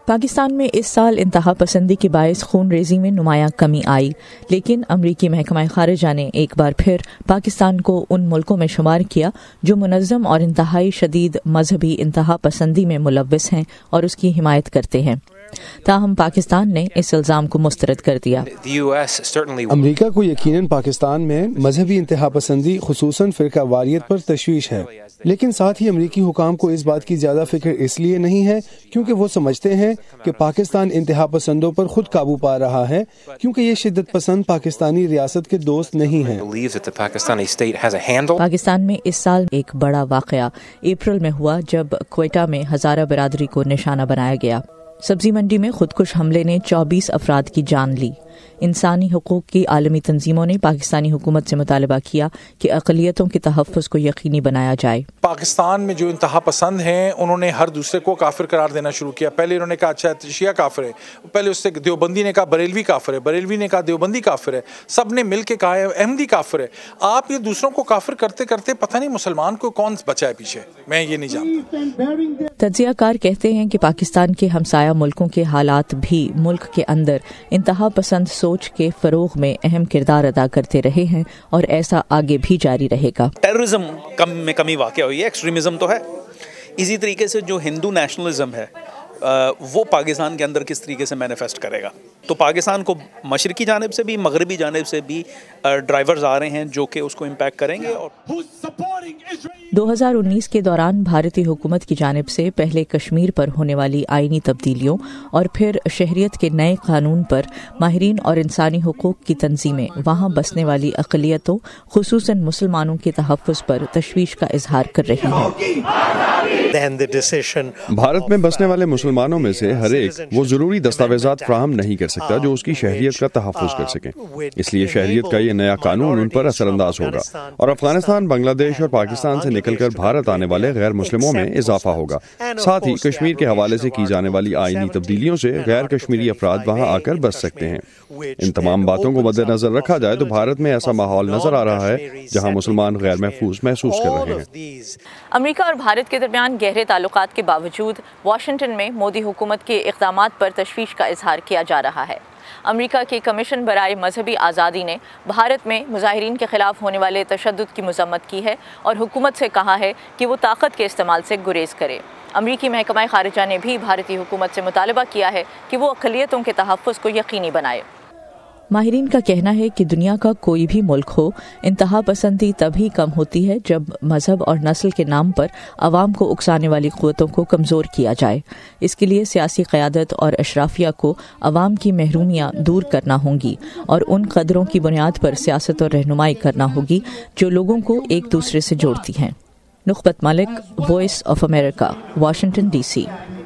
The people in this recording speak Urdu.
پاکستان میں اس سال انتہا پسندی کے باعث خون ریزی میں نمایاں کمی آئی، لیکن امریکی محکمہ خارجہ نے ایک بار پھر پاکستان کو ان ملکوں میں شمار کیا جو منظم اور انتہائی شدید مذہبی انتہا پسندی میں ملوث ہیں اور اس کی حمایت کرتے ہیں۔ تاہم پاکستان نے اس الزام کو مسترد کر دیا۔ امریکہ کو یقیناً پاکستان میں مذہبی انتہا پسندی خصوصاً فرقہ واریت پر تشویش ہے، لیکن ساتھ ہی امریکی حکام کو اس بات کی زیادہ فکر اس لیے نہیں ہے کیونکہ وہ سمجھتے ہیں کہ پاکستان انتہا پسندوں پر خود قابو پا رہا ہے، کیونکہ یہ شدت پسند پاکستانی ریاست کے دوست نہیں ہیں۔ پاکستان میں اس سال ایک بڑا واقعہ اپریل میں ہوا جب کوئٹہ میں ہزارہ برادری کو نشانہ بنایا گیا۔ سبزی منڈی میں خودکش حملے نے 24 افراد کی جان لی۔ انسانی حقوق کی عالمی تنظیموں نے پاکستانی حکومت سے مطالبہ کیا کہ اقلیتوں کے تحفظ کو یقینی بنایا جائے۔ پاکستان میں جو انتہا پسند ہیں انہوں نے ہر دوسرے کو کافر قرار دینا شروع کیا۔ پہلے انہوں نے کہا اچھا شیعہ کافر ہے، پہلے اس سے دیوبندی نے کہا بریلوی کافر ہے، بریلوی نے کہا دیوبندی کافر ہے، سب نے مل کے کہا ہے احمدی کافر ہے۔ آپ یہ دوسروں کو کافر کرتے کرتے پتہ نہیں مسلمان کو کون بچا ہے پیچھے، میں یہ نہیں جانتا۔ تجزیہ کار کہتے ہیں کہ پاکستان کے ہمسایہ ملکوں کے حالات بھی ملک کے اندر انتہا پسند سوچ کے فروغ میں اہم کردار ادا کرتے رہے ہیں اور ایسا آگے بھی جاری رہے گا۔ ٹیررزم میں کمی واقع ہوئی ہے، ایکسٹریمزم تو ہے، اسی طریقے سے جو ہندو نیشنلزم ہے وہ پاکستان کے اندر کس طریقے سے مینیفیسٹ کرے گا۔ تو پاکستان کو مشرقی جانب سے بھی مغربی جانب سے بھی ڈرائیورز آ رہے ہیں جو کہ اس کو امپیکٹ کریں گے۔ اور 2019 کے دوران بھارتی حکومت کی جانب سے پہلے کشمیر پر ہونے والی آئینی تبدیلیوں اور پھر شہریت کے نئے قانون پر ماہرین اور انسانی حقوق کی تنظیمیں وہاں بسنے والی اقلیتوں خصوصاً مسلمانوں کے تحفظ پر تشویش کا اظہار کر رہی ہیں۔ بھارت میں بسنے والے مسلمانوں میں سے ہر ایک وہ ضروری دستاویزات فراہم نہیں کر سکتا جو اس کی شہریت کا تحفظ کر سکیں، اس لیے شہریت کا یہ نیا قانون ان پر اثر انداز ہوگا اور افغانستان، بنگلہ دیش اور پاکستان سے نکل کر بھارت آنے والے غیر مسلموں میں اضافہ ہوگا۔ ساتھ ہی کشمیر کے حوالے سے کی جانے والی آئینی تبدیلیوں سے غیر کشمیری افراد وہاں آ کر بس سکتے ہیں۔ ان تمام باتوں کو مد نظر رکھا جائے تو بھارت میں ایسا ماحول نظر آ رہا ہے جہاں مسلمان غیر محفوظ محسوس کر رہے ہیں۔ امریکہ اور بھارت کے درمیان گہرے تعلقات کے باوجود واشنگٹن میں مودی حکومت کے اقدامات پر تشویش کا اظہار کیا جا رہا ہے۔ امریکہ کے کمیشن برائے مذہبی آزادی نے بھارت میں مظاہرین کے خلاف ہونے والے تشدد کی مذمت کی ہے اور حکومت سے کہا ہے کہ وہ طاقت کے استعمال سے گریز کرے۔ امریکی محکمہ خارجہ نے بھی بھارتی حکومت سے مطالبہ کیا ہے کہ وہ اقلیتوں کے تحفظ کو یقینی بنائے۔ ماہرین کا کہنا ہے کہ دنیا کا کوئی بھی ملک ہو، انتہا پسندی تبھی کم ہوتی ہے جب مذہب اور نسل کے نام پر عوام کو اکسانے والی قوتوں کو کمزور کیا جائے۔ اس کے لیے سیاسی قیادت اور اشرافیہ کو عوام کی محرومیاں دور کرنا ہوں گی اور ان قدروں کی بنیاد پر سیاست اور رہنمائی کرنا ہوگی جو لوگوں کو ایک دوسرے سے جوڑتی ہیں۔ Nukhbat Malik, Voice of America, Washington D C.